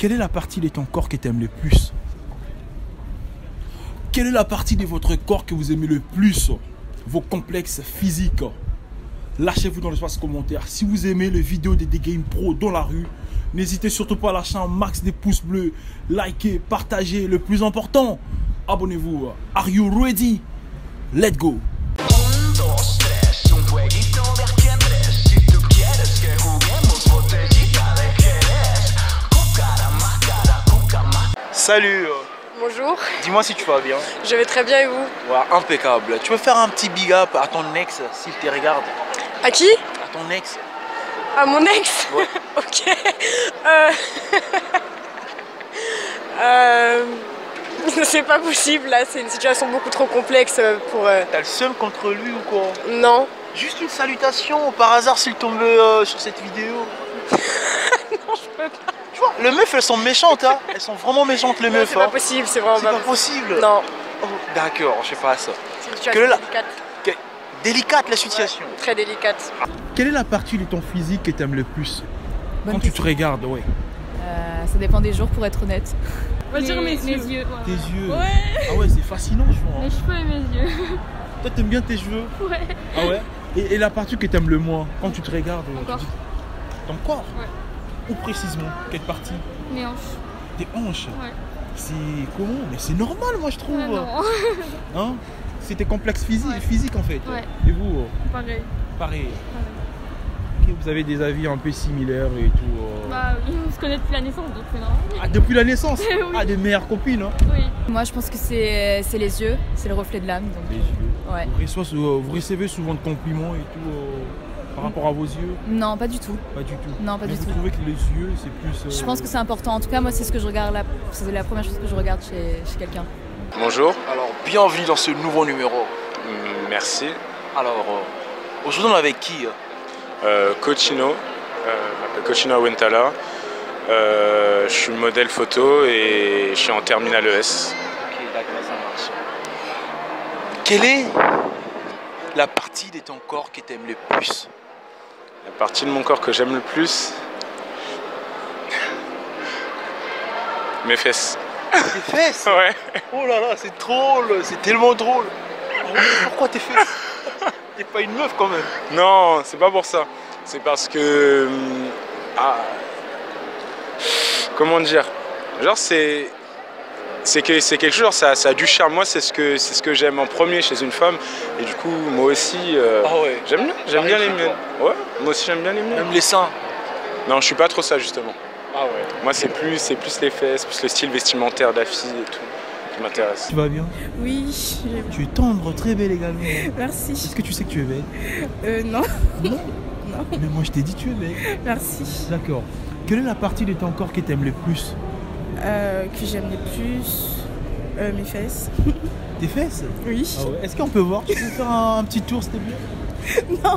Quelle est la partie de ton corps que tu aimes le plus? Quelle est la partie de votre corps que vous aimez le plus? Vos complexes physiques. Lâchez-vous dans l'espace commentaire. Si vous aimez les vidéos des Game Pro dans la rue, n'hésitez surtout pas à lâcher un max de pouces bleus, likez, partagez. Le plus important, abonnez-vous. Are you ready? Let's go! Salut! Bonjour. Dis-moi si tu vas bien. Je vais très bien et vous? Ouais, impeccable. Tu veux faire un petit big up à ton ex s'il te regarde? À qui? À ton ex. À mon ex? Ouais. Ok. C'est pas possible là, c'est une situation beaucoup trop complexe pour... T'as le seum contre lui ou quoi? Non. Juste une salutation par hasard s'il tombe sur cette vidéo. Non, je peux pas. Tu vois, les meufs elles sont méchantes, hein. Elles sont vraiment méchantes les meufs. C'est pas possible, c'est vraiment C'est pas possible. Non. Oh, d'accord, je sais pas ça. C'est une situation délicate. Délicate la situation. Très délicate. Quelle est la partie de ton physique que t'aimes le plus? Bonne Quand tu te regardes, ouais. Ça dépend des jours pour être honnête. On va dire mes yeux. Tes yeux. Ouais. Ah ouais, c'est fascinant, je crois. Mes cheveux et mes yeux. Toi, t'aimes bien tes cheveux? Ouais. Ah ouais? Et la partie que t'aimes le moins, quand tu te regardes, Mon corps. ton corps? Ouais. Ou précisément, quelle partie? Mes hanches. Tes hanches? Ouais. C'est comment? Mais c'est normal, moi, je trouve. Non. Hein? C'est tes complexes physiques en fait. Ouais. Et vous? Pareil. Pareil. Ok, vous avez des avis un peu similaires et tout. Bah oui, on se connaît depuis la naissance donc c'est normal. Ah, depuis la naissance? Oui. Ah, des meilleures copines, hein? Oui. Moi, je pense que c'est les yeux, c'est le reflet de l'âme. Donc, Les yeux. ouais. Vous recevez souvent de compliments et tout par rapport à vos yeux? Non, pas du tout. Pas du tout. Non, pas Mais du vous tout. trouvez que les yeux, c'est plus. Je pense que c'est important. En tout cas, moi, c'est ce que je regarde. C'est la première chose que je regarde chez quelqu'un. Bonjour. Alors, bienvenue dans ce nouveau numéro. Merci. Alors, aujourd'hui, on est avec qui? Cochino. Je m'appelle Cochino Awentala. Je suis modèle photo et je suis en terminale ES. Ok, d'accord, ça marche. Quelle est la partie de ton corps que tu aimes le plus? La partie de mon corps que j'aime le plus, mes fesses. Tes fesses? Ouais. Oh là là, c'est drôle, c'est tellement drôle. Ah ouais, pourquoi tes fesses? T'es pas une meuf quand même. Non, c'est pas pour ça. C'est parce que... comment dire? Genre c'est quelque chose, ça a du charme. Moi, c'est ce que j'aime en premier chez une femme. Et du coup, moi aussi, Ah ouais. j'aime bien les miennes. Ouais, moi aussi j'aime bien les miennes. Même les seins. Non, je suis pas trop ça justement. Ah ouais. Moi, c'est plus les fesses, plus le style vestimentaire de la fille et tout qui m'intéresse. Tu vas bien? Oui, Tu es tendre, très belle également. merci. Est-ce que tu sais que tu es belle? Non, Non. Mais moi je t'ai dit tu es belle. merci. D'accord. Quelle est la partie de ton corps que tu aimes le plus? Que j'aime le plus, mes fesses. Tes fesses? Oui. Ah ouais. Est-ce qu'on peut voir? Tu peux faire un petit tour s'il te plaît? Non.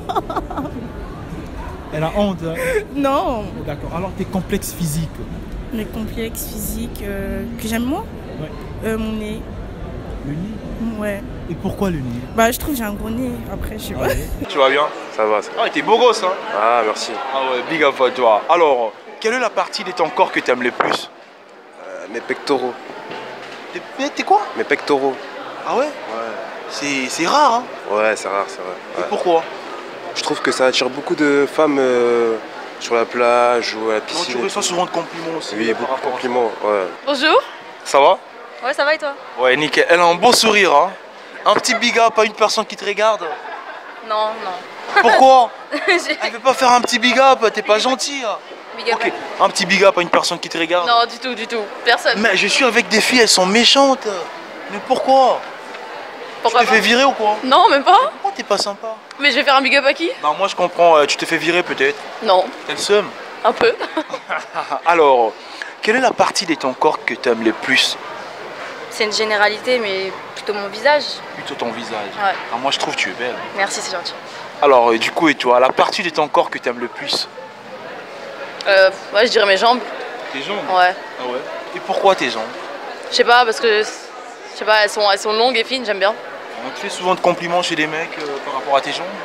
Elle a honte. Hein? Non, D'accord. Alors tes complexes physiques? mes complexes physiques que j'aime moi. Ouais. Mon nez. Le nez? Ouais. Et pourquoi le nez? Bah, je trouve que j'ai un gros nez. Après, je sais pas. Tu vas bien? Ça va. Ah, t'es beau gosse, hein? Ah, merci. Ah ouais, big up à toi. Alors, quelle est la partie de ton corps que tu aimes le plus? Mes pectoraux. T'es quoi? Mes pectoraux. Ah ouais? Ouais. C'est rare, hein? Ouais, c'est rare, c'est vrai. Et Ouais. pourquoi? Je trouve que ça attire beaucoup de femmes sur la plage ou à la Non, piscine. tu reçois souvent de compliments aussi. Oui, par beaucoup de rapport à ça. compliments. Ouais. Bonjour. Ça va? Ouais, ça va et toi? Ouais, nickel. Elle a un beau sourire, hein? Un petit big up à une personne qui te regarde. Non, non. Pourquoi? J'ai- Elle veut pas faire un petit big up, t'es pas gentil. Hein? Big up. Ok, un petit big up à une personne qui te regarde. Non, du tout, du tout. Personne. Mais je suis avec des filles, elles sont méchantes. Mais pourquoi? Pourquoi Tu t'es fait pas? virer ou quoi? Non, même pas. Pourquoi t'es pas sympa? Mais je vais faire un big up à qui? Non, moi je comprends, tu t'es fait virer peut-être. Non, T'as le seum. un peu. Alors, quelle est la partie de ton corps que tu aimes le plus? C'est une généralité, mais plutôt mon visage. Plutôt ton visage. Ouais. Ah, moi je trouve que tu es belle. Merci, c'est gentil. Alors, du coup, et toi, la partie de ton corps que tu aimes le plus? Ouais, je dirais mes jambes. Tes jambes? Ouais. Ah ouais. Et pourquoi tes jambes? Je sais pas, parce que je sais pas, elles sont longues et fines, j'aime bien. On te fait souvent de compliments chez les mecs par rapport à tes jambes?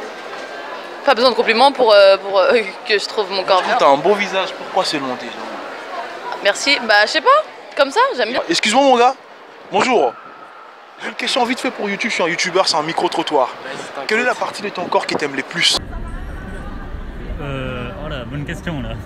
Pas besoin de compliments pour que je trouve mon corps Tu bien. as un beau visage, pourquoi seulement tes jambes? Merci. Bah, je sais pas. Comme ça, j'aime bien. Excuse-moi mon gars. Bonjour. J'ai une question vite fait pour YouTube. Je suis un YouTuber, c'est un micro-trottoir. Quelle est la partie de ton corps qui t'aime le plus? Voilà, bonne question là.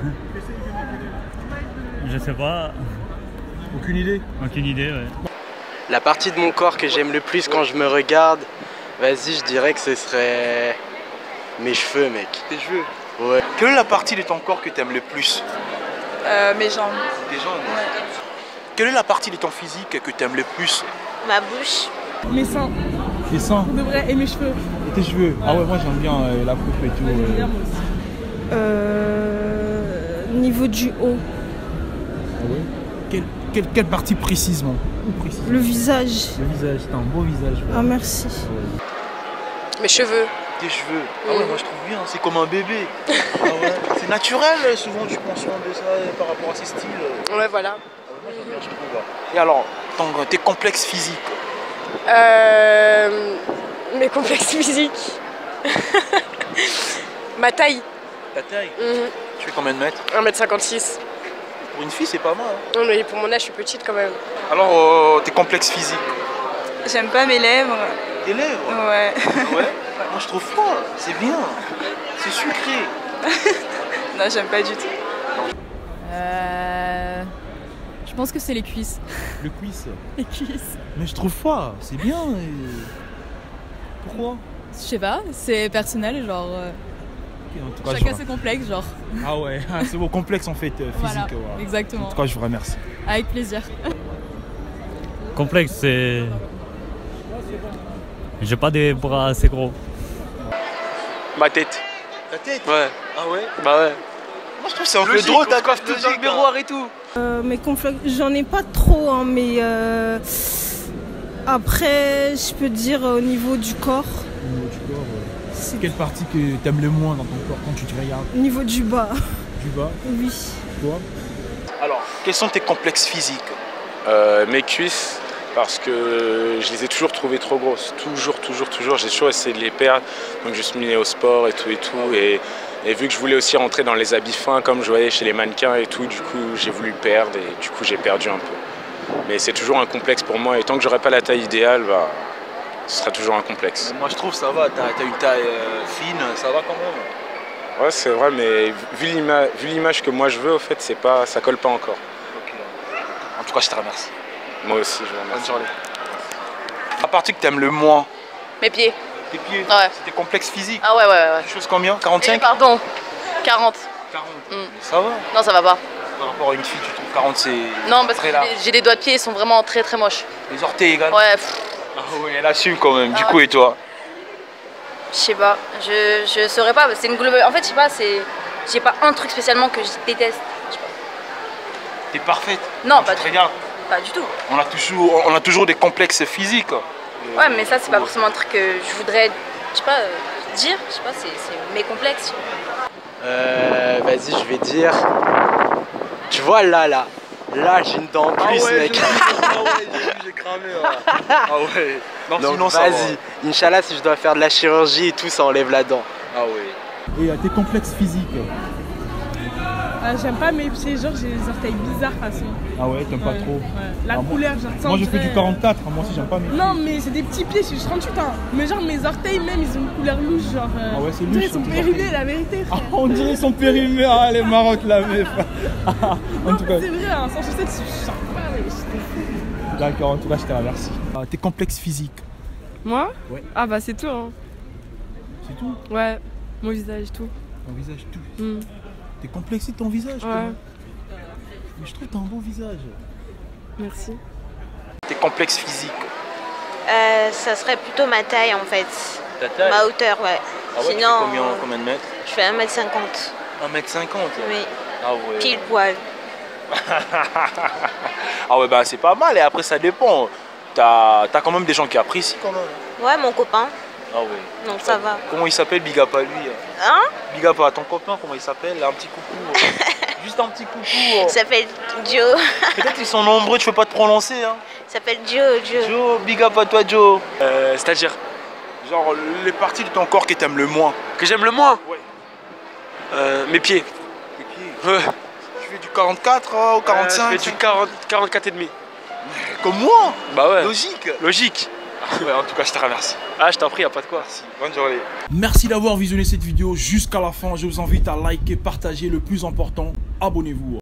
Je sais pas. Aucune idée? Aucune idée, ouais. La partie de mon corps que j'aime le plus quand je me regarde, vas-y, je dirais que ce serait mes cheveux, mec. Tes cheveux? Ouais. Quelle est la partie de ton corps que t'aimes le plus? Mes jambes. Tes jambes? Ouais. Quelle est la partie de ton physique que t'aimes le plus? Ma bouche. Mes seins. Les seins? De vrai, et mes cheveux. Et tes cheveux? Ouais. Ah ouais, moi j'aime bien la coupe et tout. Ouais, j'aime bien moi aussi. Niveau du haut. Ah ouais? Quelle partie précisément? Le visage. Le visage, t'as un beau visage. Ouais. Ah merci. Mes cheveux. Tes cheveux? Ah ouais, moi je trouve bien, c'est comme un bébé. Ah ouais. C'est naturel, souvent tu prends soin de ça par rapport à ces styles. Ouais, voilà. Moi j'aime bien, je trouve. Et alors, tes complexes physiques? Mes complexes physiques. Ma taille. Ta taille? Tu fais combien de mètres? 1m56. Pour une fille, c'est pas mal. Hein. Non, mais pour mon âge, je suis petite quand même. Alors, tes complexes physiques? J'aime pas mes lèvres. Tes lèvres? Ouais. Ah ouais? Moi je trouve pas, c'est bien. C'est sucré. Non, j'aime pas du tout. Je pense que c'est les cuisses. Le cuisse? Les cuisses. Mais je trouve pas, c'est bien. Pourquoi? Je sais pas, c'est personnel, genre. En tout cas, chacun ses complexes, genre. Ah ouais, c'est vos complexes en fait, physiques. Voilà, ouais. exactement. En tout cas, je vous remercie. Avec plaisir. Complexe, c'est. J'ai pas des bras assez gros. Ma tête. Ta tête? Ouais. Ah ouais? Bah ouais. Moi je trouve c'est un peu drôle, ta coiffe tout dans le miroir et tout. Mes complexes, j'en ai pas trop, hein, mais après, je peux dire au niveau du corps. Au niveau du corps, c'est quelle partie que t'aimes le moins dans ton corps quand tu te regardes? Au niveau du bas. Du bas? Oui. Toi? Alors, quels sont tes complexes physiques? Mes cuisses, parce que je les ai toujours trouvées trop grosses. Toujours. J'ai toujours essayé de les perdre. Donc je me suis mis au sport et tout. Et vu que je voulais aussi rentrer dans les habits fins comme je voyais chez les mannequins et tout, du coup j'ai voulu perdre et du coup j'ai perdu un peu. Mais c'est toujours un complexe pour moi et tant que j'aurai pas la taille idéale, bah, ce sera toujours un complexe. Moi je trouve ça va, t'as une taille fine, ça va quand même. Ouais c'est vrai, mais vu l'image que moi je veux, au fait, c'est pas, ça colle pas encore. Okay. En tout cas je te remercie. Moi aussi je vous remercie. Bonne journée. La partie que t'aimes le moins? Mes pieds. Tes pieds? Ouais. C'est tes complexes physiques? Ah ouais. Quelque chose combien? 45? Pardon. 40. 40. Ça va? Non, ça va pas. Par rapport à une fille, tu trouves 40 c'est... Non, parce que très large. j'ai des doigts de pied, ils sont vraiment très moches. Les orteils également? Ouais. Ah ouais, elle assume quand même. Du coup, et toi? Je sais pas. Je saurais pas. C'est une globale. En fait, je sais pas, j'ai pas un truc spécialement que je déteste. T'es parfaite? Non, pas du tout. Regarde. Pas du tout. On a toujours des complexes physiques. Ouais, mais ça, c'est pas forcément un truc que je voudrais, je sais pas, dire. Je sais pas, c'est mes complexes. Vas-y, je vais dire. Tu vois là, j'ai une dent en plus, mec. Ah ouais, j'ai cramé. Ah ouais. Non, donc sinon ça vas-y, Inch'Allah, si je dois faire de la chirurgie et tout, ça enlève la dent. Ah ouais. Et tes complexes physiques? J'aime pas mes pieds, genre j'ai les orteils bizarres de toute façon. Ah ouais, t'aimes pas trop? Ouais. La couleur, genre. Moi je fais du 44, moi aussi j'aime pas mes pieds. Non, mais c'est des petits pieds, je suis 38 ans. Mais genre mes orteils même, ils ont une couleur louche, genre. Ah ouais, c'est louche. Ils sont périmés, la vérité, frère. Ah, on dirait qu'ils sont périmés, ah les marottes la meuf. En tout cas. C'est vrai, hein, sans chaussettes, je sors pas, mais j'étais fou. D'accord, en tout cas je te remercie. Tes complexes physiques? Moi? Ouais. Ah bah c'est tout, hein. C'est tout? Ouais, mon visage, tout. Ton visage, tout? T'es complexé de ton visage? Ouais. Mais je trouve que t'as un beau visage. Merci. Tes complexes physiques? Ça serait plutôt ma taille en fait. Ta taille? Ma hauteur, ouais. Ah ouais, sinon, tu fais combien de mètres? Je fais 1m50. 1m50? Oui. Ah ouais. Pile poil. Ah ouais, bah c'est pas mal et après ça dépend. T'as quand même des gens qui apprécient quand même. Ouais, mon copain. Ah ouais. Donc ça va. Comment il s'appelle? Big up à lui. Hein? Big up à ton copain, comment il s'appelle? Un petit coucou. Juste un petit coucou. Il s'appelle Joe. Peut-être qu'ils sont nombreux, tu peux pas te prononcer. Hein. Il s'appelle Joe. Joe, big up à toi Joe. C'est-à-dire? Genre les parties de ton corps que t'aimes le moins. Que j'aime le moins? Ouais. Mes pieds. Tes pieds? Ouais. Tu fais du 44 ou 45? Je fais du 44 et demi. Comme moi? Bah ouais. Logique. Logique. Ouais, en tout cas, je te remercie. Ah, je t'en prie, y'a pas de quoi. Merci. Bonne journée. Merci d'avoir visionné cette vidéo jusqu'à la fin. Je vous invite à liker, partager. Le plus important, abonnez-vous.